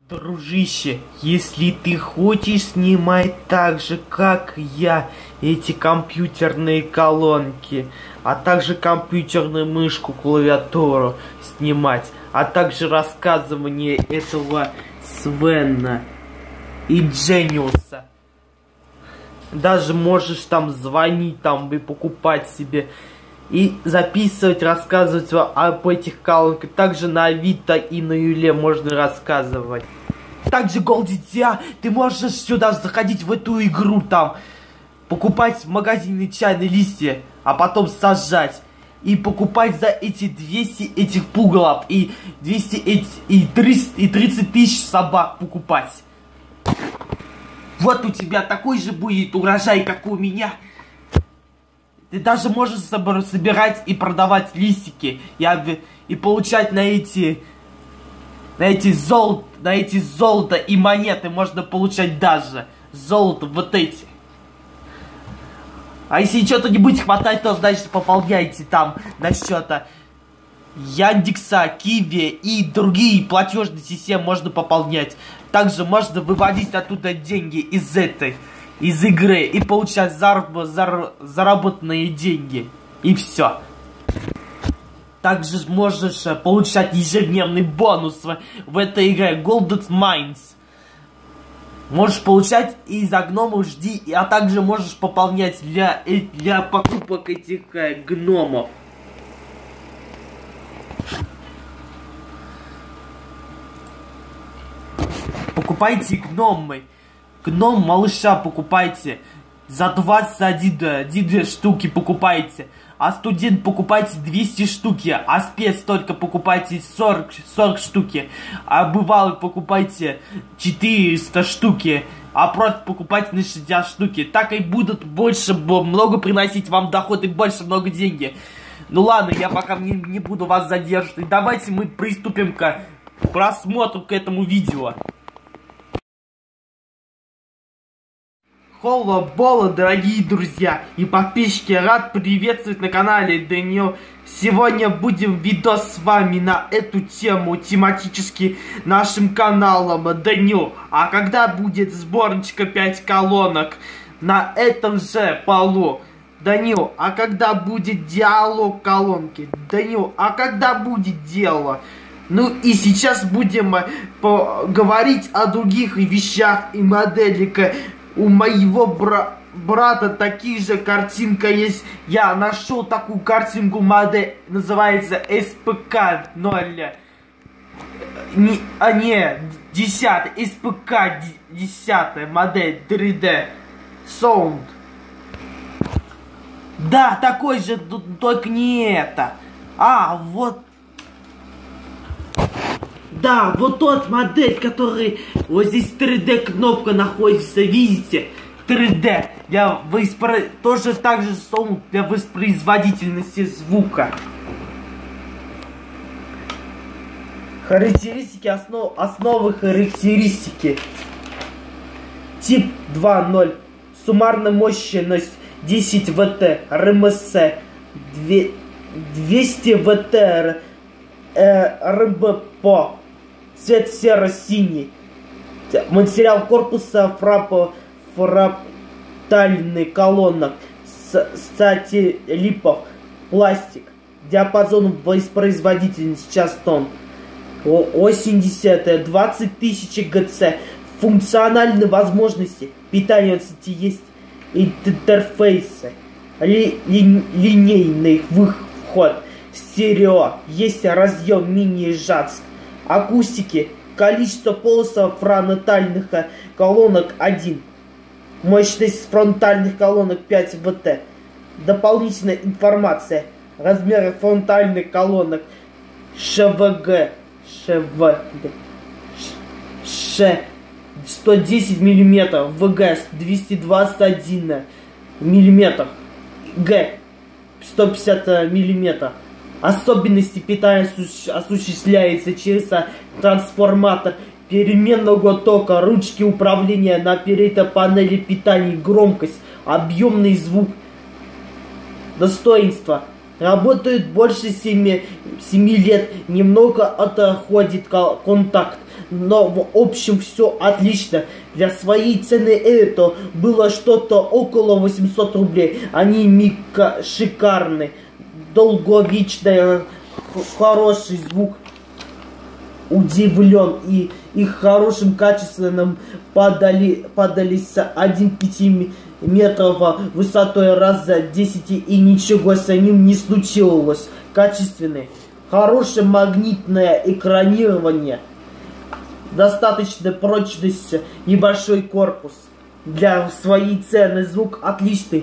Дружище, если ты хочешь снимать так же, как я, эти компьютерные колонки, а также компьютерную мышку, клавиатуру снимать, а также рассказывание этого Свена и Джениуса, даже можешь там звонить там и покупать себе и записывать, рассказывать об этих колонках. Также на Авито и на Юле можно рассказывать. Также Голдитя, ты можешь сюда заходить в эту игру, там покупать в магазине чайные листья, а потом сажать. И покупать за эти 200 этих пугалов, и 200 и 300, и 30 тысяч собак покупать. Вот у тебя такой же будет урожай, как у меня. Ты даже можешь собирать и продавать листики и получать на эти золото и монеты можно получать даже. Золото вот эти. А если что-то не будет хватать, то значит пополняйте там на счета Яндекса, Киви и другие платежные системы можно пополнять. Также можно выводить оттуда деньги из игры и получать заработанные деньги. И все. Также можешь получать ежедневный бонус в этой игре Golden Mines. Можешь получать и за гномов жди, а также можешь пополнять для покупок этих гномов. Покупайте гномы. Гном малыша покупайте. За 21 штуки покупайте. А студент покупайте 200 штуки. А спец только покупайте 40 штуки. А бывалый покупайте 400 штуки. А профи покупайте на 60 штуки. Так и будут больше, много приносить вам доход и больше много денег. Ну ладно, я пока не буду вас задерживать. Давайте мы приступим к просмотру к этому видео. Холла-бола, дорогие друзья и подписчики, рад приветствовать на канале Дэниел. Сегодня будем видос с вами на эту тему, тематически нашим каналом Дэниел. А когда будет сборничка 5 колонок на этом же полу? Данил, а когда будет диалог колонки? Данил, а когда будет дело? Ну и сейчас будем говорить о других вещах и моделях. У моего брата такие же картинка есть. Я нашел такую картинку, модель называется СПК 0. Не 10, СПК 10 модель 3D Sound. Да, такой же, только не это. А, вот. Да, вот тот модель, который вот здесь 3D кнопка находится, видите? 3D. Тоже так же саунд для воспроизводительности звука. Характеристики, основы характеристики. Тип 2.0. Суммарная мощность 10 ВТ. РМС 200 ВТ. РМПО. Цвет серо-синий. Материал корпуса фрактальный колонок. Статилипов. Пластик. Диапазон воспроизводительности частот 80, 20 тысяч ГЦ. Функциональные возможности. Питание сети есть. Интерфейсы. Линейный вход. Стерео. Есть разъем мини-жац. Акустики. Количество полосов фронтальных колонок 1. Мощность фронтальных колонок 5 ВТ. Дополнительная информация. Размеры фронтальных колонок ШВГ. 110 мм. ВГ 221 мм. Г 150 мм. Особенности питания осуществляется через трансформатор переменного тока, ручки управления на передней панели питания, громкость, объемный звук. Достоинства. Работает больше 7 лет, немного отходит контакт. но в общем все отлично. Для своей цены это было что-то около 800 рублей. Они шикарны, долговечный, хороший звук. Удивлен и их хорошим качественным подались 1,5 метров высотой раз за 10 и ничего с ним не случилось. Качественный, хорошее магнитное экранирование, достаточная прочность, небольшой корпус. Для своей цены звук отличный.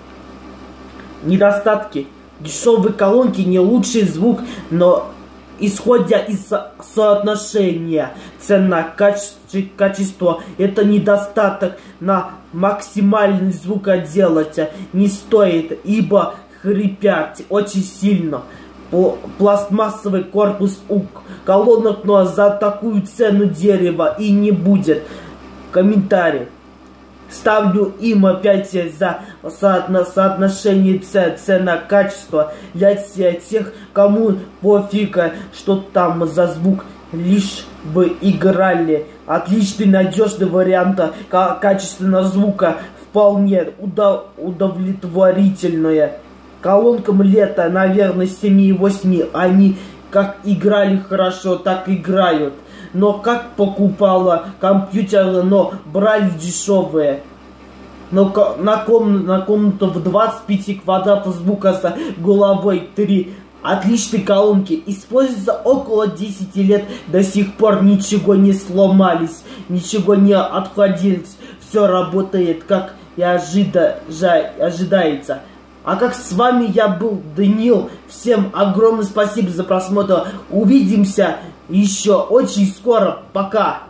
Недостатки: дешевые колонки не лучший звук, но исходя из соотношения цена-качество, это недостаток. На максимальный звук делать не стоит, ибо хрипят очень сильно. Пластмассовый корпус у колонок, но за такую цену дерева и не будет. Комментарий: ставлю им опять за соотношение цена-качество. Для тех, кому пофиг, что там за звук, лишь бы играли. Отличный, надежный вариант качественного звука, вполне удовлетворительное. Колонкам лето, наверное, 7,8. Они как играли хорошо, так играют. Но как покупала компьютер, но брали дешевые. Но на комнату в 25 квадратов звука с головой 3. Отличные колонки. Используются около 10 лет. До сих пор ничего не сломались, ничего не отходилось. Все работает, как и ожидается. А как с вами я был Даниил. Всем огромное спасибо за просмотр. Увидимся еще очень скоро. Пока.